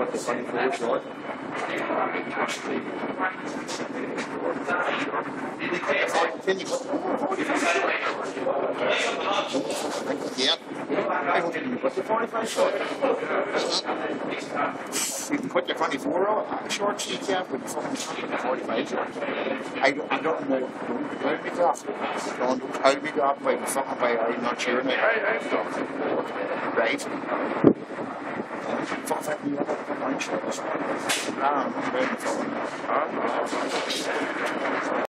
put the 24 short. Can you put the 45? Yeah. I don't think you put the 45 short. You can put your 24 shorts, you can, but you fucking the 45 shorts. I don't know how to be off. Don't how to be off by fucking by I'm not sure now. I've done. Right. Fuck that, you have to put my shorts. I'm